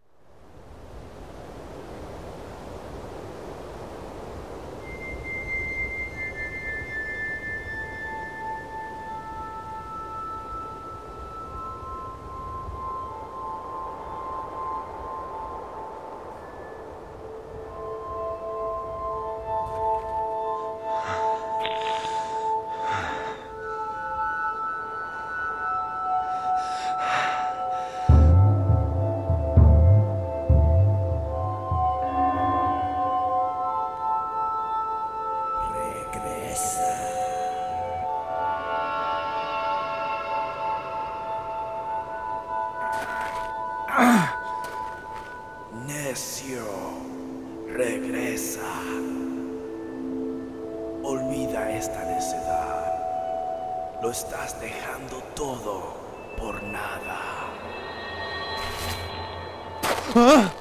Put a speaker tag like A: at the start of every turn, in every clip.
A: Necio, regresa. Olvida esta necedad. Lo estás dejando todo por nada.
B: ¡Ah!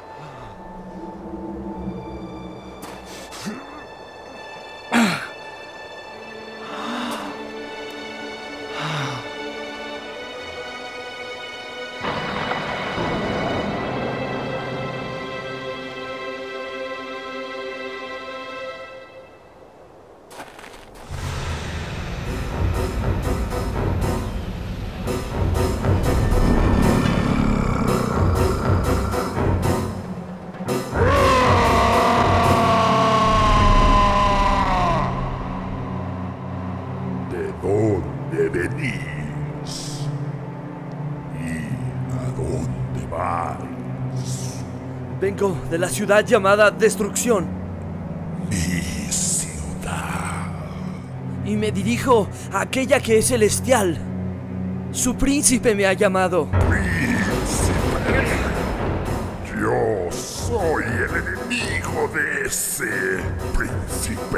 C: ¿De dónde venís? ¿Y a dónde vais?
B: Vengo de la ciudad llamada Destrucción
C: Mi ciudad.
B: y me dirijo a aquella que es celestial. Su príncipe me ha llamado.
C: Príncipe. Yo soy el enemigo de ese príncipe.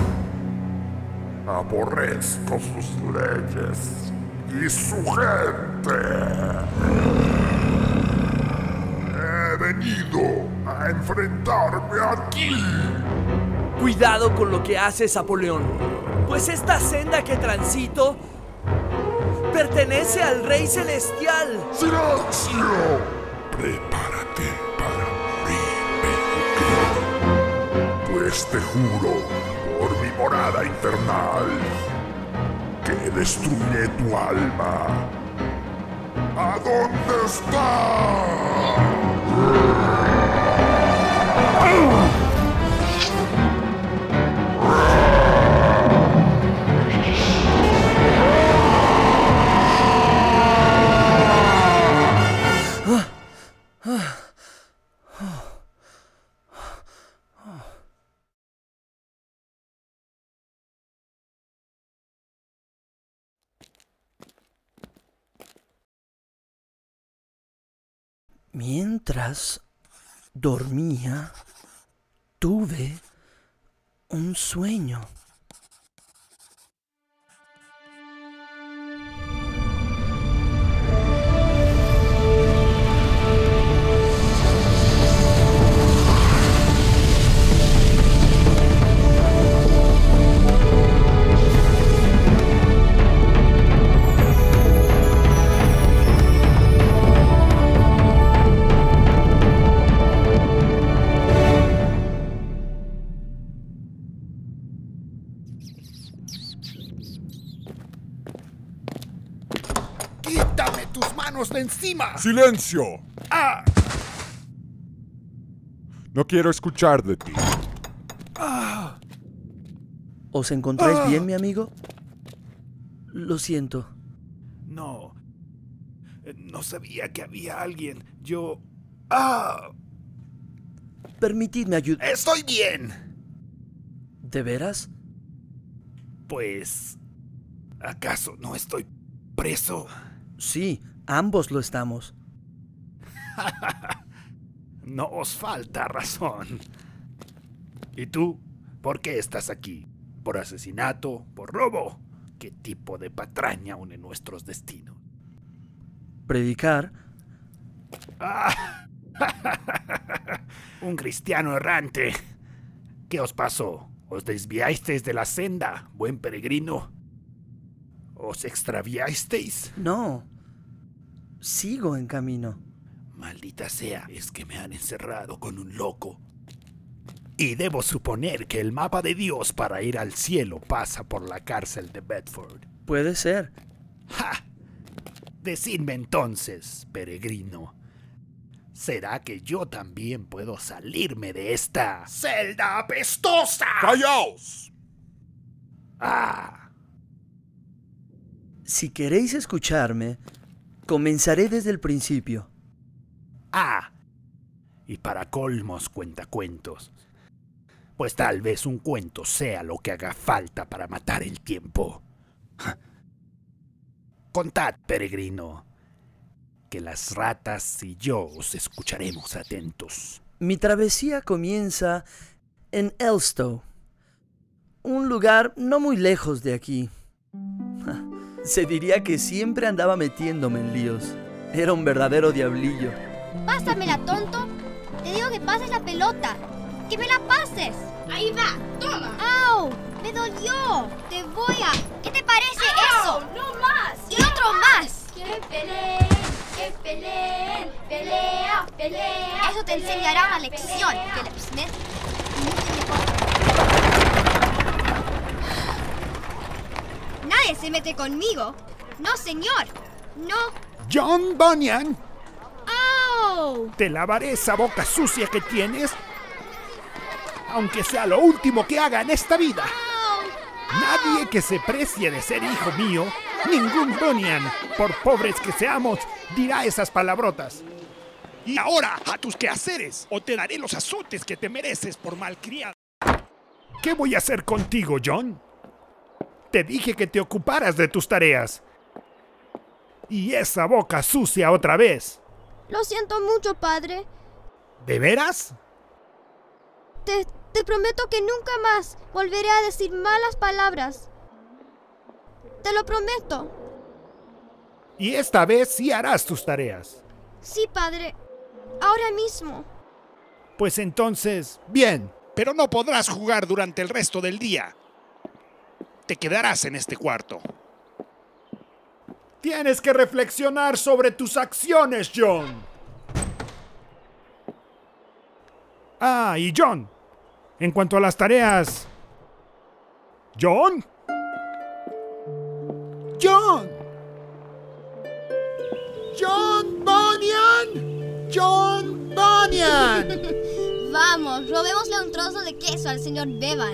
C: Aborrezco sus leyes y su gente. He venido a enfrentarme aquí.
B: Cuidado con lo que haces, Apoleón, pues esta senda que transito pertenece al Rey Celestial.
C: ¡Silencio! Prepárate para morir, peregrino. Pues te juro por mi morada infernal que destruiré tu alma. ¿A dónde está?
B: Mientras dormía, tuve un sueño.
D: ¡Quítame tus manos de encima!
C: ¡Silencio!
D: ¡Ah!
C: No quiero escuchar de ti.
B: ¿Os encontráis bien, mi amigo? Lo siento.
A: No. No sabía que había alguien. Yo... ¡Ah!
B: Permitidme ayudar.
D: ¡Estoy bien!
B: ¿De veras?
A: Pues... ¿acaso no estoy preso?
B: Sí, ambos lo estamos.
A: No os falta razón. ¿Y tú? ¿Por qué estás aquí? ¿Por asesinato? ¿Por robo? ¿Qué tipo de patraña une nuestros destinos?
B: Predicar.
A: ¡Ah! Un cristiano errante. ¿Qué os pasó? ¿Os desviasteis de la senda, buen peregrino? ¿Os extraviasteis?
B: No. Sigo en camino.
A: Maldita sea, es que me han encerrado con un loco. Y debo suponer que el mapa de Dios para ir al cielo pasa por la cárcel de Bedford.
B: Puede ser.
A: ¡Ja! Decidme entonces, peregrino, ¿será que yo también puedo salirme de esta celda apestosa?
C: ¡Callaos!
A: ¡Ah!
B: Si queréis escucharme, comenzaré desde el principio.
A: ¡Ah! Y para colmos cuentacuentos, pues tal vez un cuento sea lo que haga falta para matar el tiempo. Contad, peregrino, que las ratas y yo os escucharemos atentos.
B: Mi travesía comienza en Elstow, un lugar no muy lejos de aquí. Se diría que siempre andaba metiéndome en líos. Era un verdadero diablillo.
E: Pásamela, tonto. Te digo que pases la pelota. ¡Que me la pases!
F: Ahí va, toma.
E: ¡Au! ¡Me dolió! Te voy a... ¿Qué te parece eso?
F: ¡No más!
E: ¡Y otro más!
F: ¡Que peleen! ¡Que peleen! ¡Pelea! ¡Pelea!
E: Eso te enseñará una lección, Philip Smith. Nadie se mete conmigo. No, señor. No.
A: ¡John Bunyan!
E: ¡Au!
A: Te lavaré esa boca sucia que tienes, aunque sea lo último que haga en esta vida. Nadie que se precie de ser hijo mío, ningún Bunyan, por pobres que seamos, dirá esas palabrotas.
D: Y ahora, a tus quehaceres, o te daré los azotes que te mereces por malcriado.
A: ¿Qué voy a hacer contigo, John? Te dije que te ocuparas de tus tareas. Y esa boca sucia otra vez.
E: Lo siento mucho, padre.
A: ¿De veras?
E: Te prometo que nunca más volveré a decir malas palabras. Te lo prometo.
A: Y esta vez sí harás tus tareas.
E: Sí, padre. Ahora mismo.
A: Pues entonces, bien.
D: Pero no podrás jugar durante el resto del día. Te quedarás en este cuarto.
A: Tienes que reflexionar sobre tus acciones, John. Ah, y John, en cuanto a las tareas... ¿John? ¡John! ¡John Bunyan! ¡John Bunyan!
E: Vamos, robémosle un trozo de queso al señor Bevan.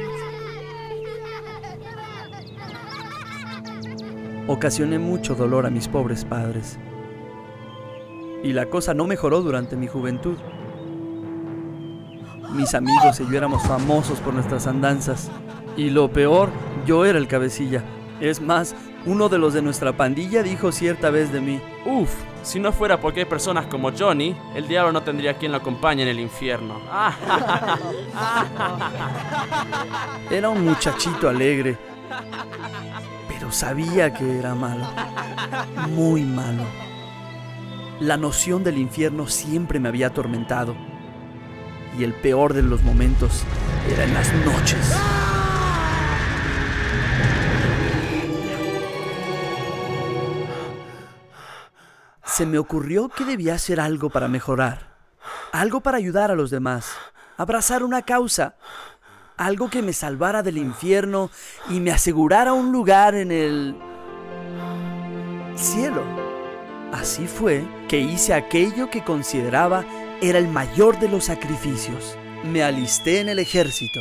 B: Ocasioné mucho dolor a mis pobres padres. Y la cosa no mejoró durante mi juventud. Mis amigos y yo éramos famosos por nuestras andanzas. Y lo peor, yo era el cabecilla. Es más, uno de los de nuestra pandilla dijo cierta vez de mí:
G: Uf, si no fuera porque hay personas como Johnny, el diablo no tendría quien lo acompañe en el infierno.
B: Era un muchachito alegre, pero sabía que era malo, muy malo. La noción del infierno siempre me había atormentado, y el peor de los momentos era en las noches. Se me ocurrió que debía hacer algo para mejorar, algo para ayudar a los demás, abrazar una causa, algo que me salvara del infierno y me asegurara un lugar en el cielo. Así fue que hice aquello que consideraba era el mayor de los sacrificios. Me alisté en el ejército.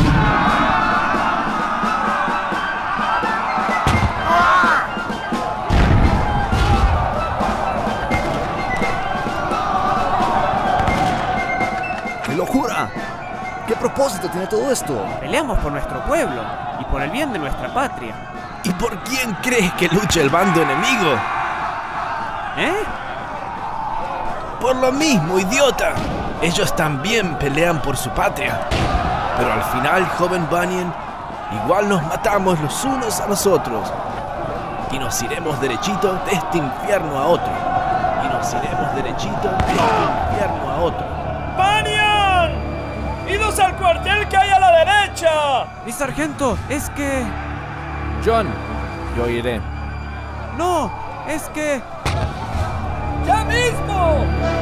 H: ¡Qué locura! ¿Qué propósito tiene todo esto?
I: Peleamos por nuestro pueblo y por el bien de nuestra patria.
J: ¿Y por quién crees que lucha el bando enemigo?
I: ¿Eh?
J: Por lo mismo, idiota. Ellos también pelean por su patria. Pero al final, joven Bunyan, igual nos matamos los unos a los otros. Y nos iremos derechito de este infierno a otro. Y nos iremos derechito de este infierno a otro.
B: ¡Bunyan! ¡Idos al cuartel que hay a la derecha!
I: Mi sargento, es que...
J: John, yo iré.
I: No, es que...
B: ¡Ya mismo!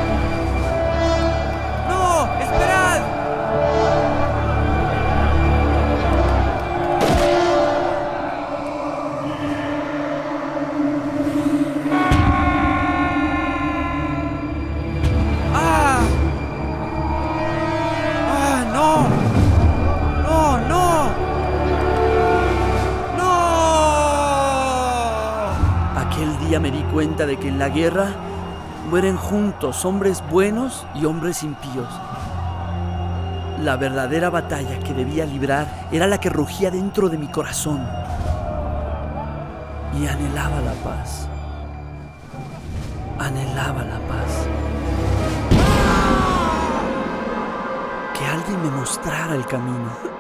B: ¡No! ¡Esperad! Me di cuenta de que en la guerra mueren juntos hombres buenos y hombres impíos. La verdadera batalla que debía librar era la que rugía dentro de mi corazón. Y anhelaba la paz. Anhelaba la paz. Que alguien me mostrara el camino.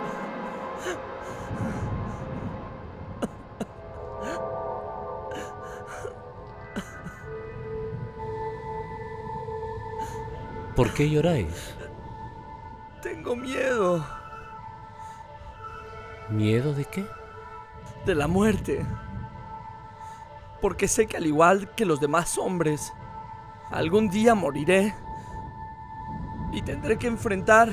K: ¿Por qué lloráis?
B: Tengo miedo.
K: ¿Miedo de qué?
B: De la muerte. Porque sé que al igual que los demás hombres, algún día moriré y tendré que enfrentar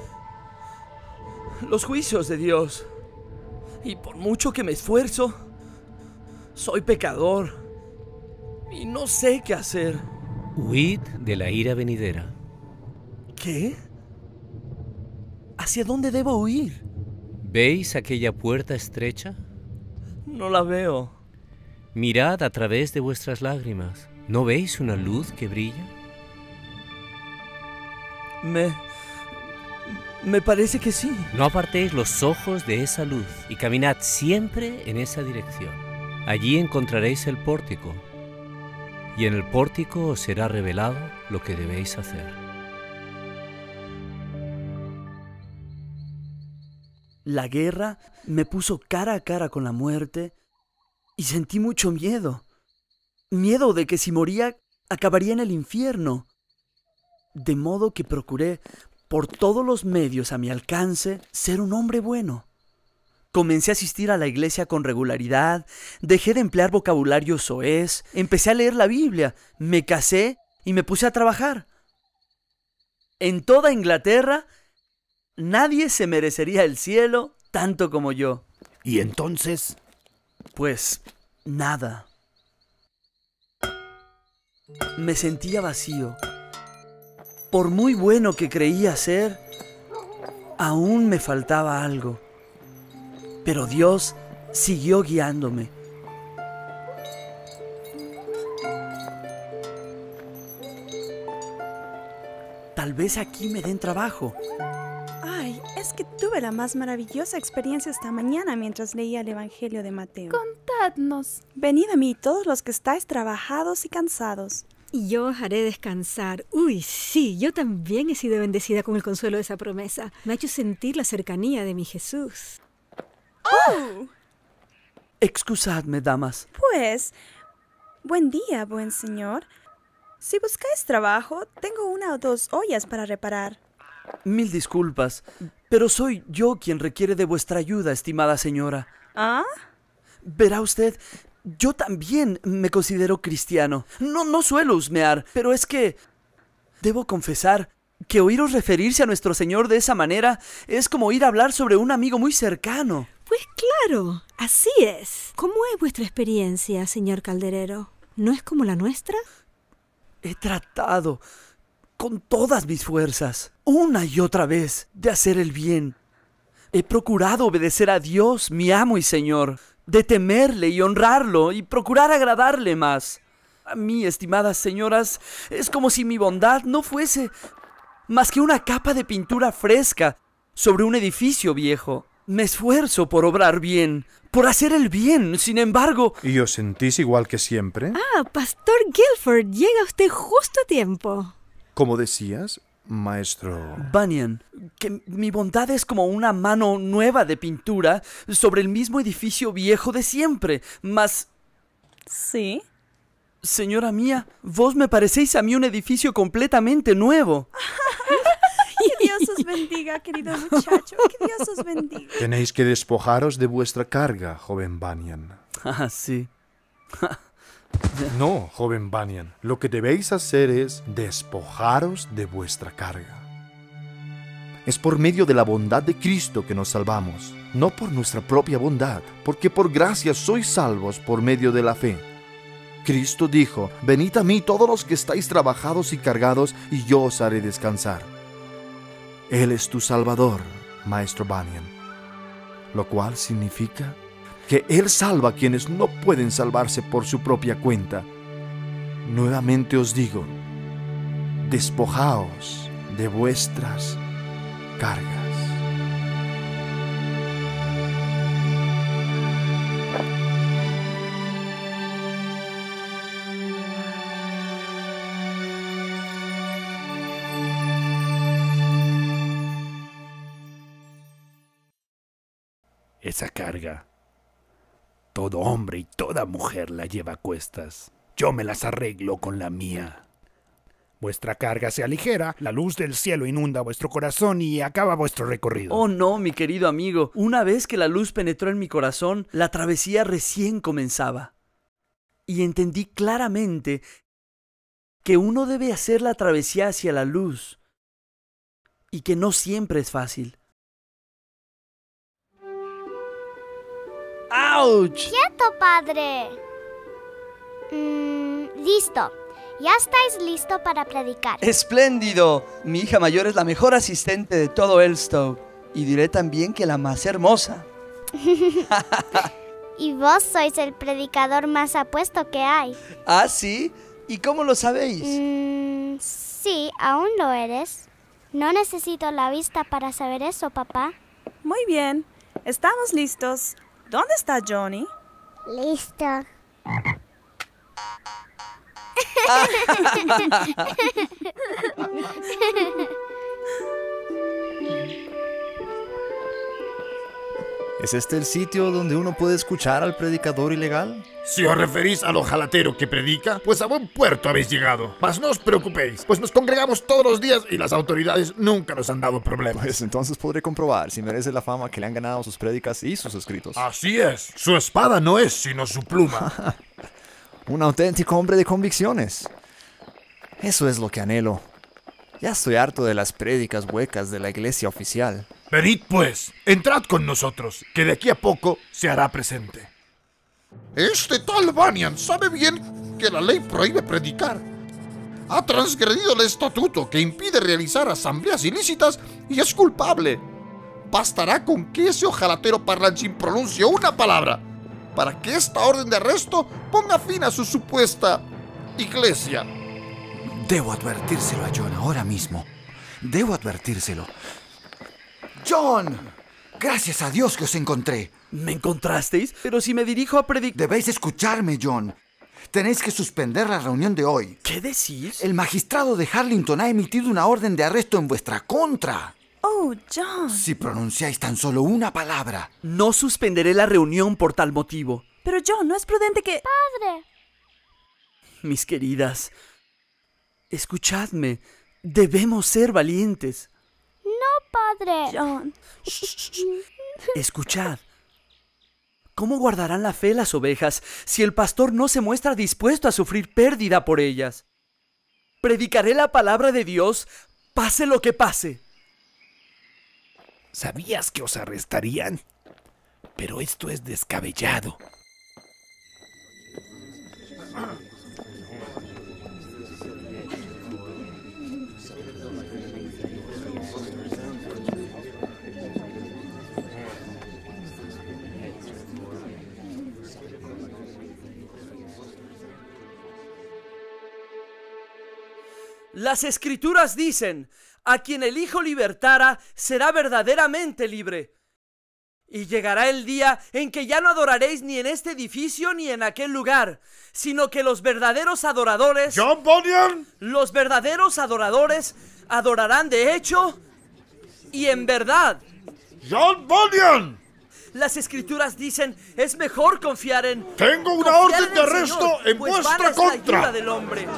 B: los juicios de Dios. Y por mucho que me esfuerzo, soy pecador y no sé qué hacer.
K: Huid de la ira venidera.
B: ¿Qué? ¿Hacia dónde debo huir?
K: ¿Veis aquella puerta estrecha?
B: No la veo.
K: Mirad a través de vuestras lágrimas. ¿No veis una luz que brilla?
B: Me parece que sí.
K: No apartéis los ojos de esa luz y caminad siempre en esa dirección. Allí encontraréis el pórtico, y en el pórtico os será revelado lo que debéis hacer.
B: La guerra me puso cara a cara con la muerte y sentí mucho miedo. Miedo de que si moría, acabaría en el infierno. De modo que procuré, por todos los medios a mi alcance, ser un hombre bueno. Comencé a asistir a la iglesia con regularidad, dejé de emplear vocabulario soez, empecé a leer la Biblia, me casé y me puse a trabajar. En toda Inglaterra, nadie se merecería el cielo tanto como yo.
A: ¿Y entonces?
B: Pues, nada. Me sentía vacío. Por muy bueno que creía ser, aún me faltaba algo. Pero Dios siguió guiándome. Tal vez aquí me den trabajo.
L: Ay, es que tuve la más maravillosa experiencia esta mañana mientras leía el Evangelio de Mateo.
M: Contadnos.
L: Venid a mí todos los que estáis trabajados y cansados.
M: Y yo os haré descansar. Uy, sí, yo también he sido bendecida con el consuelo de esa promesa. Me ha hecho sentir la cercanía de mi Jesús.
L: ¡Oh!
B: Excusadme, damas.
L: Pues, buen día, buen señor. Si buscáis trabajo, tengo 1 o 2 ollas para reparar.
B: Mil disculpas, pero soy yo quien requiere de vuestra ayuda, estimada señora.
L: ¿Ah?
B: Verá usted, yo también me considero cristiano. No suelo husmear, pero es que debo confesar que oíros referirse a nuestro Señor de esa manera es como oír hablar sobre un amigo muy cercano.
M: Pues claro, así es. ¿Cómo es vuestra experiencia, señor calderero? ¿No es como la nuestra?
B: He tratado con todas mis fuerzas, una y otra vez, de hacer el bien. He procurado obedecer a Dios, mi amo y Señor, de temerle y honrarlo y procurar agradarle más. A mí, estimadas señoras, es como si mi bondad no fuese más que una capa de pintura fresca sobre un edificio viejo. Me esfuerzo por obrar bien, por hacer el bien, sin embargo...
N: ¿Y os sentís igual que siempre?
M: Ah, Pastor Guilford, llega usted justo a tiempo.
N: ¿Cómo decías, maestro?
B: Bunyan, que mi bondad es como una mano nueva de pintura sobre el mismo edificio viejo de siempre, mas...
L: ¿Sí?
B: Señora mía, vos me parecéis a mí un edificio completamente nuevo.
L: Que Dios os bendiga, querido muchacho. Que Dios os bendiga.
N: Tenéis que despojaros de vuestra carga, joven Bunyan.
B: Ah, sí.
N: No, joven Banyan. Lo que debéis hacer es despojaros de vuestra carga.
H: Es por medio de la bondad de Cristo que nos salvamos, no por nuestra propia bondad, porque por gracia sois salvos por medio de la fe. Cristo dijo, venid a mí todos los que estáis trabajados y cargados, y yo os haré descansar. Él es tu Salvador, Maestro Banyan, lo cual significa que Él salva a quienes no pueden salvarse por su propia cuenta. Nuevamente os digo, despojaos de vuestras cargas.
A: Esa carga, todo hombre y toda mujer la lleva a cuestas. Yo me las arreglo con la mía. Vuestra carga se aligera, la luz del cielo inunda vuestro corazón y acaba vuestro recorrido.
B: Oh no, mi querido amigo. Una vez que la luz penetró en mi corazón, la travesía recién comenzaba. Y entendí claramente que uno debe hacer la travesía hacia la luz y que no siempre es fácil. ¡Auch!
O: ¡Quieto, padre! Listo. Ya estáis listo para predicar.
P: ¡Espléndido! Mi hija mayor es la mejor asistente de todo Elstow. Y diré también que la más hermosa.
O: Y vos sois el predicador más apuesto que hay.
P: ¿Ah, sí? ¿Y cómo lo sabéis?
O: Sí, aún lo eres. No necesito la vista para saber eso, papá.
L: Muy bien. Estamos listos. ¿Dónde está Johnny?
O: Listo.
Q: ¿Es este el sitio donde uno puede escuchar al predicador ilegal?
C: Si os referís al ojalatero que predica, pues a buen puerto habéis llegado. Mas no os preocupéis, pues nos congregamos todos los días y las autoridades nunca nos han dado problemas.
Q: Pues entonces podré comprobar si merece la fama que le han ganado sus prédicas y sus escritos.
C: Así es, su espada no es sino su pluma.
Q: Un auténtico hombre de convicciones. Eso es lo que anhelo. Ya estoy harto de las prédicas huecas de la iglesia oficial.
C: Venid pues, entrad con nosotros, que de aquí a poco se hará presente. Este tal Banyan sabe bien que la ley prohíbe predicar. Ha transgredido el estatuto que impide realizar asambleas ilícitas y es culpable. Bastará con que ese ojalatero parlanchín pronuncie una palabra para que esta orden de arresto ponga fin a su supuesta iglesia.
R: Debo advertírselo a John ahora mismo. Debo advertírselo. ¡John! Gracias a Dios que os encontré.
B: ¿Me encontrasteis? Pero si me dirijo a predicar...
R: Debéis escucharme, John. Tenéis que suspender la reunión de hoy.
B: ¿Qué decís?
R: El magistrado de Harlington ha emitido una orden de arresto en vuestra contra.
L: Oh, John.
R: Si pronunciáis tan solo una palabra.
B: No suspenderé la reunión por tal motivo.
L: Pero John, no es prudente que...
O: ¡Padre!
B: Mis queridas, escuchadme. Debemos ser valientes.
O: No, padre.
L: John.
B: Escuchad. ¿Cómo guardarán la fe las ovejas si el pastor no se muestra dispuesto a sufrir pérdida por ellas? Predicaré la palabra de Dios, pase lo que pase.
A: ¿Sabías que os arrestarían? Pero esto es descabellado.
B: Las Escrituras dicen, a quien el Hijo libertara será verdaderamente libre. Y llegará el día en que ya no adoraréis ni en este edificio ni en aquel lugar, sino que los verdaderos adoradores...
C: ¡John Bunyan!
B: Los verdaderos adoradores adorarán de hecho y en verdad.
C: ¡John Bunyan!
B: Las Escrituras dicen, es mejor confiar en...
C: ¡Tengo una orden de arresto en
B: pues
C: vuestra
B: vana es la
C: contra!
B: ayuda del hombre.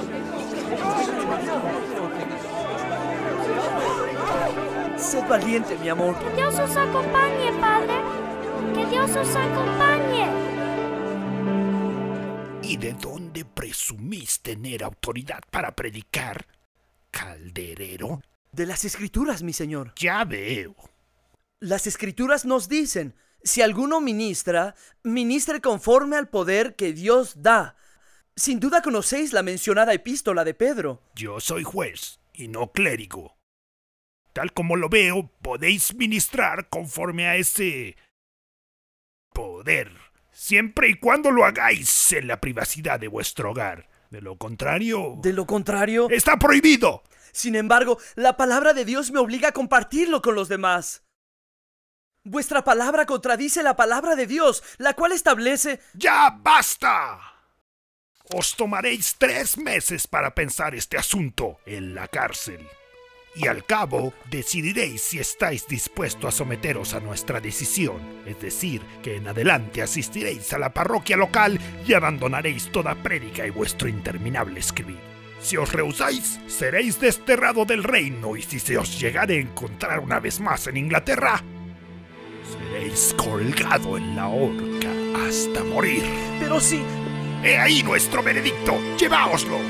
B: Sed valiente, mi amor.
O: Que Dios os acompañe, padre. Que Dios os acompañe.
A: ¿Y de dónde presumís tener autoridad para predicar, calderero?
B: De las Escrituras, mi señor.
A: Ya veo.
B: Las Escrituras nos dicen, si alguno ministra, ministre conforme al poder que Dios da. Sin duda conocéis la mencionada epístola de Pedro.
A: Yo soy juez y no clérigo. Tal como lo veo, podéis ministrar conforme a ese poder, siempre y cuando lo hagáis en la privacidad de vuestro hogar. De lo contrario...
B: ¿De lo contrario?
A: ¡Está prohibido!
B: Sin embargo, la palabra de Dios me obliga a compartirlo con los demás. Vuestra palabra contradice la palabra de Dios, la cual establece...
A: ¡Ya basta! Os tomaréis 3 meses para pensar este asunto en la cárcel. Y al cabo, decidiréis si estáis dispuestos a someteros a nuestra decisión. Es decir, que en adelante asistiréis a la parroquia local y abandonaréis toda prédica y vuestro interminable escribir. Si os rehusáis, seréis desterrado del reino, y si se os llegare a encontrar una vez más en Inglaterra, seréis colgado en la horca hasta morir.
B: Pero sí...
A: ¡He ahí nuestro veredicto! ¡Lleváoslo!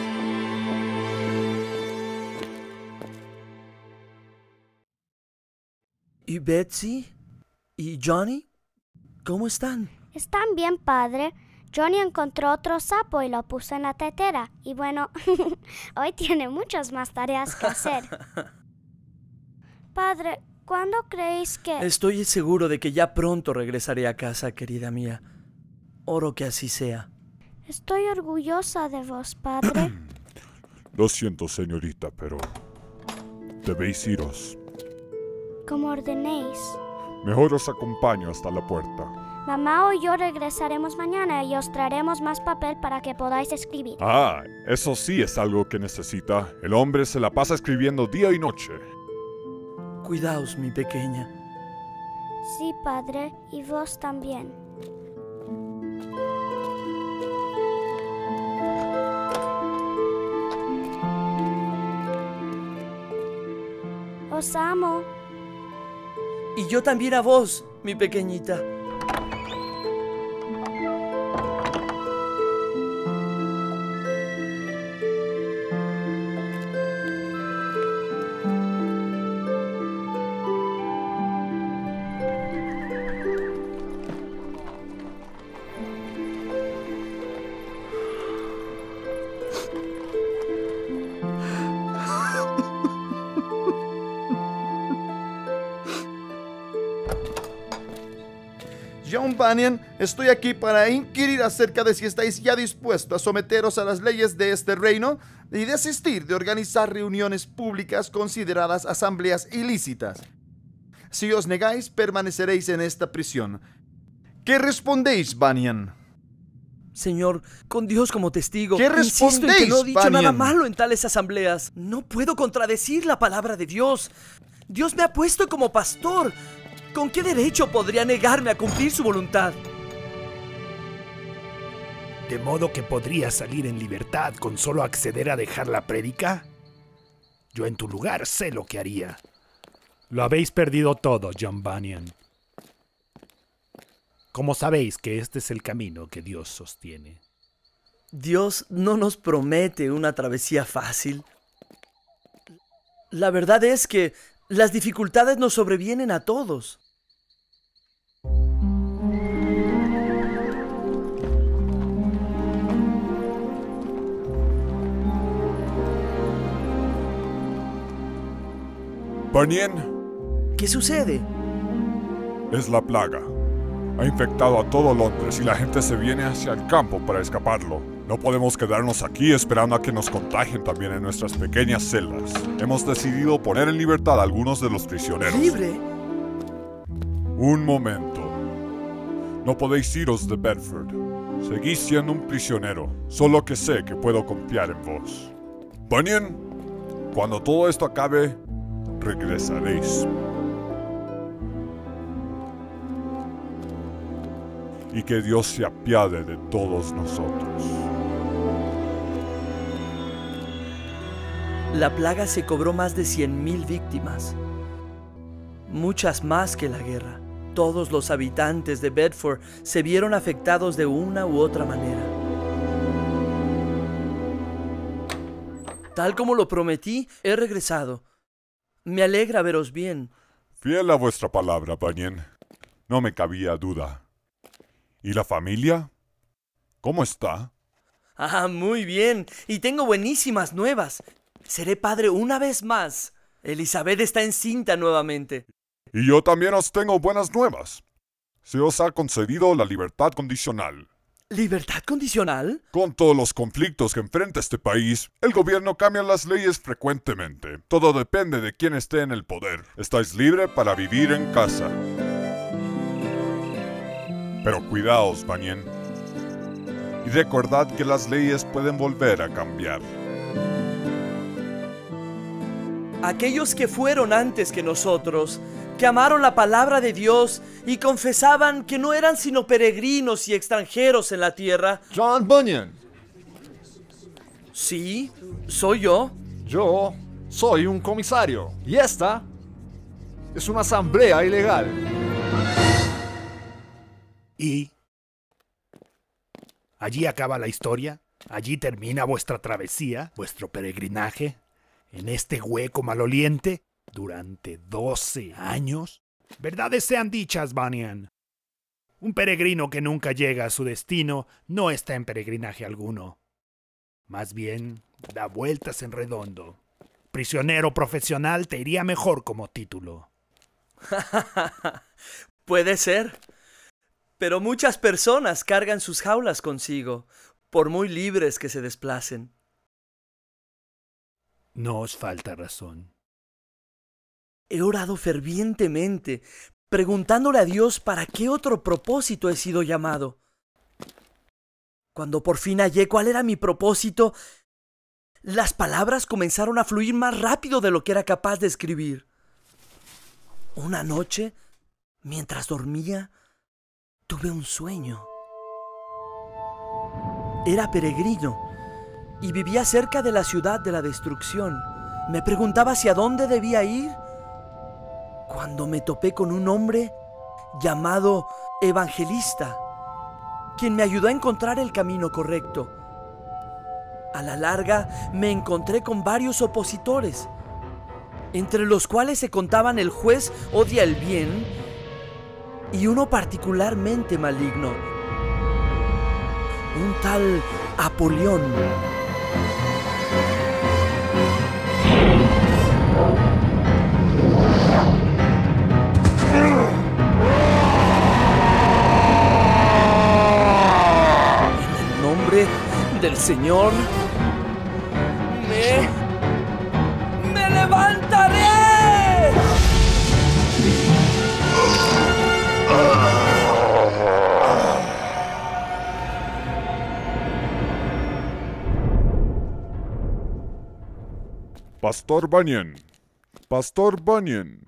B: ¿Y Betsy? ¿Y Johnny? ¿Cómo están?
O: Están bien, padre. Johnny encontró otro sapo y lo puso en la tetera. Y bueno, hoy tiene muchas más tareas que hacer. Padre, ¿cuándo creéis que...?
B: Estoy seguro de que ya pronto regresaré a casa, querida mía. Oro que así sea.
O: Estoy orgullosa de vos, padre.
S: Lo siento, señorita, pero debéis iros.
O: Como ordenéis.
S: Mejor os acompaño hasta la puerta.
O: Mamá o yo regresaremos mañana y os traeremos más papel para que podáis escribir.
S: Ah, eso sí es algo que necesita. El hombre se la pasa escribiendo día y noche.
B: Cuidaos, mi pequeña.
O: Sí, padre, y vos también. Os amo.
B: Y yo también a vos, mi pequeñita.
H: John Bunyan, estoy aquí para inquirir acerca de si estáis ya dispuestos a someteros a las leyes de este reino y desistir de organizar reuniones públicas consideradas asambleas ilícitas. Si os negáis, permaneceréis en esta prisión. ¿Qué respondéis, Bunyan?
B: Señor, con Dios como testigo,
H: ¿qué
B: insisto en que no he dicho
H: Bunyan?
B: nada malo en tales asambleas. No puedo contradecir la palabra de Dios. Dios me ha puesto como pastor. ¿Con qué derecho podría negarme a cumplir su voluntad?
A: ¿De modo que podría salir en libertad con solo acceder a dejar la prédica? Yo en tu lugar sé lo que haría. Lo habéis perdido todo, John Bunyan. ¿Cómo sabéis que este es el camino que Dios sostiene?
B: Dios no nos promete una travesía fácil. La verdad es que las dificultades nos sobrevienen a todos.
S: Bunyan.
B: ¿Qué sucede?
S: Es la plaga. Ha infectado a todo Londres y la gente se viene hacia el campo para escaparlo. No podemos quedarnos aquí esperando a que nos contagien también en nuestras pequeñas celdas. Hemos decidido poner en libertad a algunos de los prisioneros.
B: ¿Libre?
S: Un momento. No podéis iros de Bedford. Seguís siendo un prisionero, solo que sé que puedo confiar en vos. Bunyan, cuando todo esto acabe, regresaréis. Y que Dios se apiade de todos nosotros.
B: La plaga se cobró más de 100,000 víctimas. Muchas más que la guerra. Todos los habitantes de Bedford se vieron afectados de una u otra manera. Tal como lo prometí, he regresado. Me alegra veros bien.
S: Fiel a vuestra palabra, Bunyan. No me cabía duda. ¿Y la familia? ¿Cómo está?
B: Ah, muy bien. Y tengo buenísimas nuevas. Seré padre una vez más. Elizabeth está encinta nuevamente.
S: Y yo también os tengo buenas nuevas. Se os ha concedido la libertad condicional.
B: ¿Libertad condicional?
S: Con todos los conflictos que enfrenta este país, el gobierno cambia las leyes frecuentemente. Todo depende de quién esté en el poder. Estáis libre para vivir en casa. Pero cuidaos, Bunyan. Y recordad que las leyes pueden volver a cambiar.
B: Aquellos que fueron antes que nosotros, que amaron la palabra de Dios y confesaban que no eran sino peregrinos y extranjeros en la tierra.
Q: John Bunyan.
B: Sí, soy yo.
Q: Yo soy un comisario. Y esta es una asamblea ilegal.
A: ¿Y allí acaba la historia? ¿Allí termina vuestra travesía, vuestro peregrinaje? ¿En este hueco maloliente? ¿Durante 12 años? Verdades sean dichas, Bunyan. Un peregrino que nunca llega a su destino no está en peregrinaje alguno. Más bien, da vueltas en redondo. Prisionero profesional te iría mejor como título.
B: Puede ser. Pero muchas personas cargan sus jaulas consigo, por muy libres que se desplacen.
A: No os falta razón.
B: He orado fervientemente, preguntándole a Dios para qué otro propósito he sido llamado. Cuando por fin hallé cuál era mi propósito, las palabras comenzaron a fluir más rápido de lo que era capaz de escribir. Una noche, mientras dormía, tuve un sueño. Era peregrino y vivía cerca de la ciudad de la destrucción. Me preguntaba hacia dónde debía ir cuando me topé con un hombre llamado Evangelista, quien me ayudó a encontrar el camino correcto. A la larga me encontré con varios opositores, entre los cuales se contaban el juez odia el bien y uno particularmente maligno, un tal Apolión. Del Señor, me levantaré.
S: Pastor Bunyan. Pastor Bunyan.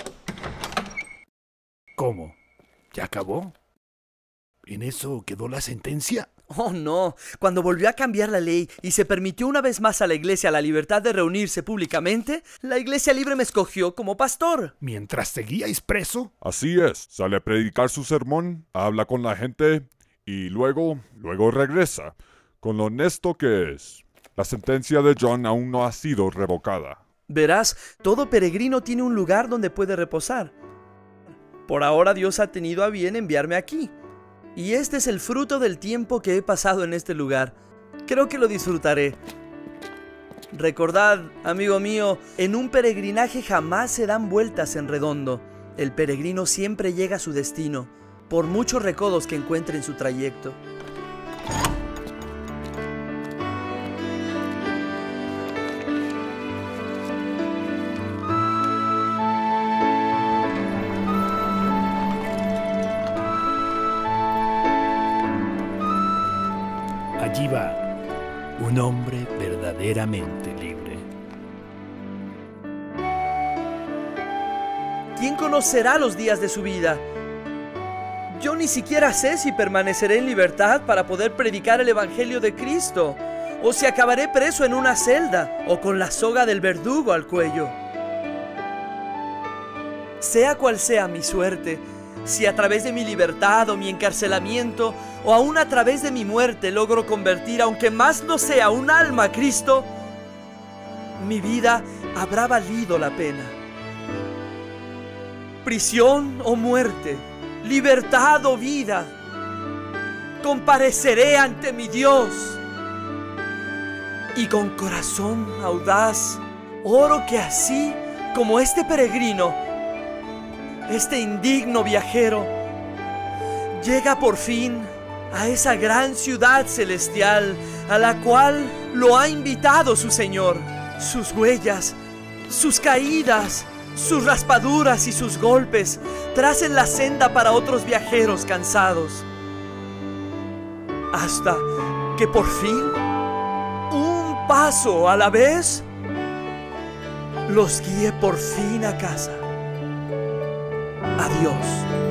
A: ¿Cómo? ¿Ya acabó? ¿En eso quedó la sentencia?
B: Oh, no. Cuando volvió a cambiar la ley y se permitió una vez más a la iglesia la libertad de reunirse públicamente, la iglesia libre me escogió como pastor.
A: ¿Mientras seguíais preso?
S: Así es. Sale a predicar su sermón, habla con la gente y luego regresa, con lo honesto que es. La sentencia de John aún no ha sido revocada.
B: Verás, todo peregrino tiene un lugar donde puede reposar. Por ahora Dios ha tenido a bien enviarme aquí. Y este es el fruto del tiempo que he pasado en este lugar. Creo que lo disfrutaré. Recordad, amigo mío, en un peregrinaje jamás se dan vueltas en redondo. El peregrino siempre llega a su destino, por muchos recodos que encuentre en su trayecto.
A: Allí va un hombre verdaderamente libre.
B: ¿Quién conocerá los días de su vida? Yo ni siquiera sé si permaneceré en libertad para poder predicar el Evangelio de Cristo, o si acabaré preso en una celda, o con la soga del verdugo al cuello. Sea cual sea mi suerte, si a través de mi libertad o mi encarcelamiento, o aún a través de mi muerte logro convertir, aunque más no sea, un alma a Cristo, mi vida habrá valido la pena. Prisión o muerte, libertad o vida, compareceré ante mi Dios. Y con corazón audaz, oro que así como este peregrino, este indigno viajero, llega por fin a esa gran ciudad celestial a la cual lo ha invitado su Señor. Sus huellas, sus caídas, sus raspaduras y sus golpes tracen la senda para otros viajeros cansados. Hasta que por fin, un paso a la vez, los guíe por fin a casa. Adiós.